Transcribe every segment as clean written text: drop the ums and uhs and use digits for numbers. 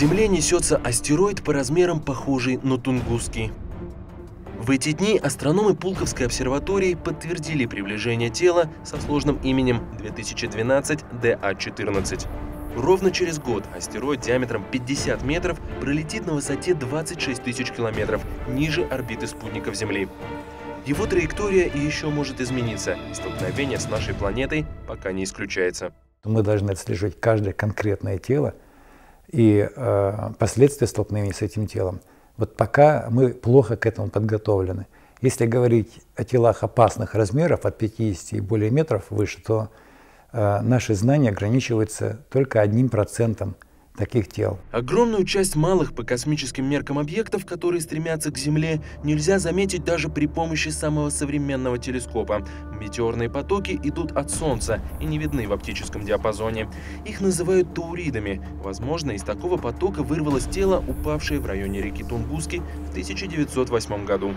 Земле несется астероид по размерам похожий на Тунгусский. В эти дни астрономы Пулковской обсерватории подтвердили приближение тела со сложным именем 2012 ДА-14. Ровно через год астероид диаметром 50 метров пролетит на высоте 26 тысяч километров ниже орбиты спутников Земли. Его траектория еще может измениться, и столкновение с нашей планетой пока не исключается. Мы должны отслеживать каждое конкретное тело и последствия столкновения с этим телом. Вот пока мы плохо к этому подготовлены. Если говорить о телах опасных размеров от 50 и более метров выше, то наши знания ограничиваются только 1% таких тел. Огромную часть малых по космическим меркам объектов, которые стремятся к Земле, нельзя заметить даже при помощи самого современного телескопа. Метеорные потоки идут от Солнца и не видны в оптическом диапазоне. Их называют тауридами. Возможно, из такого потока вырвалось тело, упавшее в районе реки Тунгуски в 1908 году.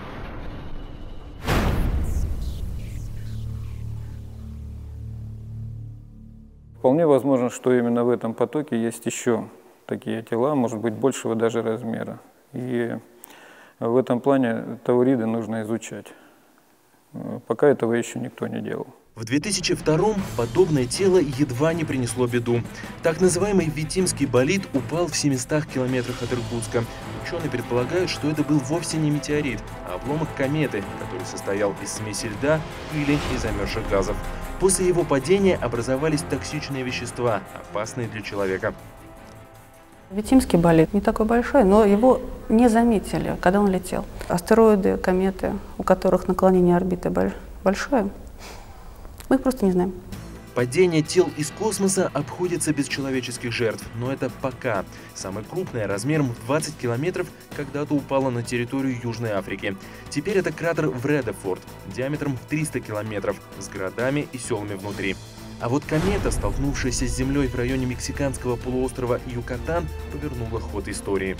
Вполне возможно, что именно в этом потоке есть еще такие тела, может быть, большего даже размера. И в этом плане тауриды нужно изучать. Пока этого еще никто не делал. В 2002-м подобное тело едва не принесло беду. Так называемый Витимский болид упал в 700 километрах от Иркутска. Ученые предполагают, что это был вовсе не метеорит, а обломок кометы, который состоял из смеси льда, пыли и замерзших газов. После его падения образовались токсичные вещества, опасные для человека. Витимский болид не такой большой, но его не заметили, когда он летел. Астероиды, кометы, у которых наклонение орбиты большое, мы их просто не знаем. Падение тел из космоса обходится без человеческих жертв, но это пока. Самое крупное, размером в 20 километров, когда-то упало на территорию Южной Африки. Теперь это кратер Вредефорд, диаметром в 300 километров, с городами и селами внутри. А вот комета, столкнувшаяся с Землей в районе мексиканского полуострова Юкатан, повернула ход истории.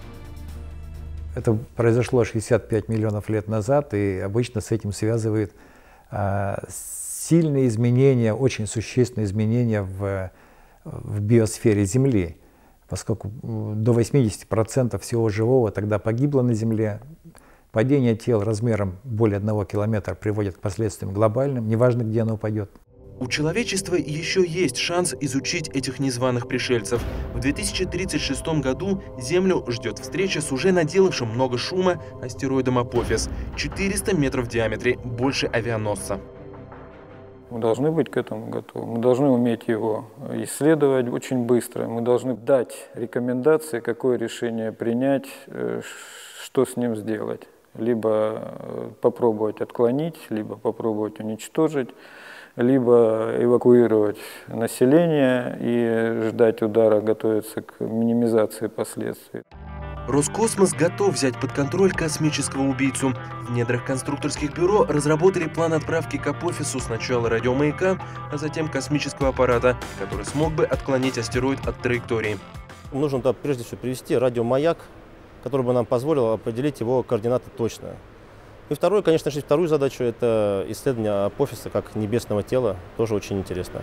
Это произошло 65 миллионов лет назад, и обычно с этим связывают сильные изменения, очень существенные изменения в биосфере Земли, поскольку до 80% всего живого тогда погибло на Земле. Падение тел размером более 1 километра приводит к последствиям глобальным, неважно, где оно упадет. У человечества еще есть шанс изучить этих незваных пришельцев. В 2036 году Землю ждет встреча с уже наделавшим много шума астероидом Апофис. 400 метров в диаметре, больше авианосца. Мы должны быть к этому готовы. Мы должны уметь его исследовать очень быстро. Мы должны дать рекомендации, какое решение принять, что с ним сделать. Либо попробовать отклонить, либо попробовать уничтожить, либо эвакуировать население и ждать удара, готовиться к минимизации последствий. Роскосмос готов взять под контроль космического убийцу. В недрах конструкторских бюро разработали план отправки к Апофису сначала радиомаяка, а затем космического аппарата, который смог бы отклонить астероид от траектории. Нужно туда прежде всего привести радиомаяк, который бы нам позволил определить его координаты точно. И вторую задачу – это исследование Апофиса как небесного тела, тоже очень интересно.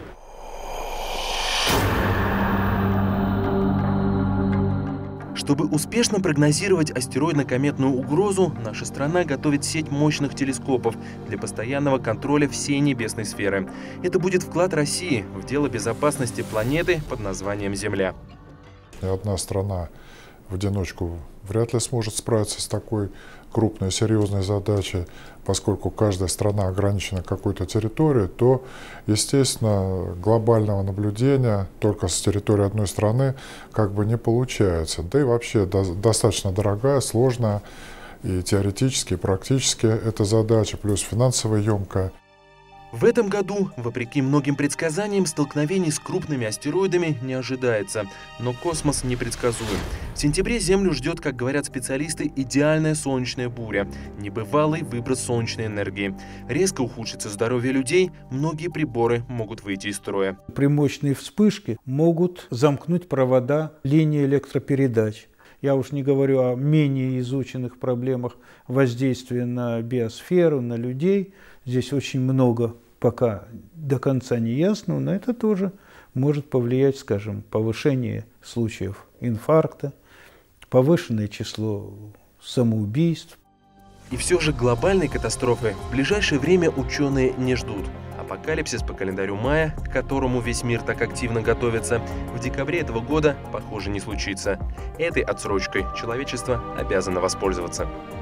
Чтобы успешно прогнозировать астероидно-кометную угрозу, наша страна готовит сеть мощных телескопов для постоянного контроля всей небесной сферы. Это будет вклад России в дело безопасности планеты под названием Земля. Ни одна страна в одиночку вряд ли сможет справиться с такой крупной, серьезной задачей, поскольку каждая страна ограничена какой-то территорией, то, естественно, глобального наблюдения только с территории одной страны как бы не получается. Да и вообще достаточно дорогая, сложная и теоретически, и практически эта задача, плюс финансово емкая. В этом году, вопреки многим предсказаниям, столкновений с крупными астероидами не ожидается. Но космос непредсказуем. В сентябре Землю ждет, как говорят специалисты, идеальная солнечная буря. Небывалый выброс солнечной энергии. Резко ухудшится здоровье людей, многие приборы могут выйти из строя. При мощной вспышке могут замкнуть провода линии электропередач. Я уж не говорю о менее изученных проблемах воздействия на биосферу, на людей. Здесь очень много пока до конца не ясно, но это тоже может повлиять, скажем, повышение случаев инфаркта, повышенное число самоубийств. И все же глобальной катастрофы в ближайшее время ученые не ждут. Апокалипсис по календарю майя, к которому весь мир так активно готовится, в декабре этого года, похоже, не случится. Этой отсрочкой человечество обязано воспользоваться.